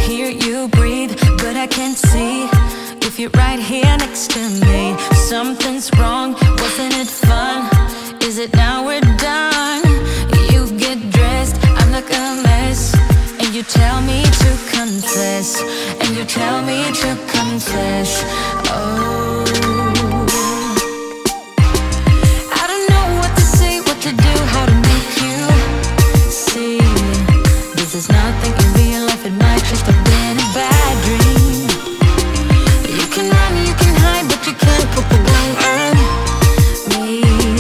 hear you breathe, but I can't see if you're right here next to me. Something's wrong, wasn't it fun? Is it now we're done? You get dressed, I'm like a mess, and you tell me to confess, and you tell me to confess. Oh, I don't know what to say, what to do, how to make you see. This is nothing in real life, it might just have been a bad dream. You can run, you can hide, but you can't put the blame on me,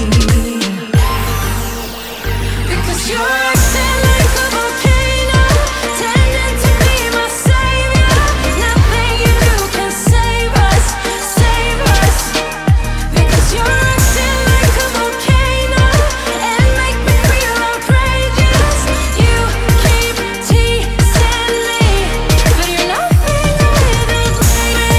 because you're acting like a volcano, tending to be my savior. Nothing you do can save us, save us. Because you're acting like a volcano and make me feel outrageous. You keep teasing me, but you're nothing without me.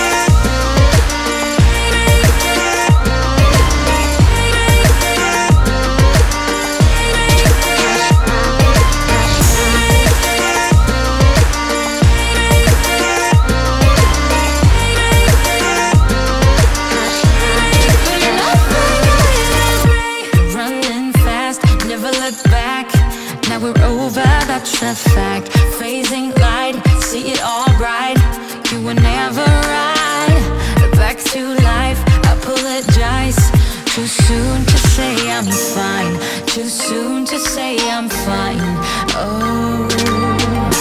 Running fast, never look back. Now we're over, that's a fact. Phasing light, see it all bright. You were never right. Back to life, I apologize. Too soon to say I'm fine. Too soon to say I'm fine. Oh,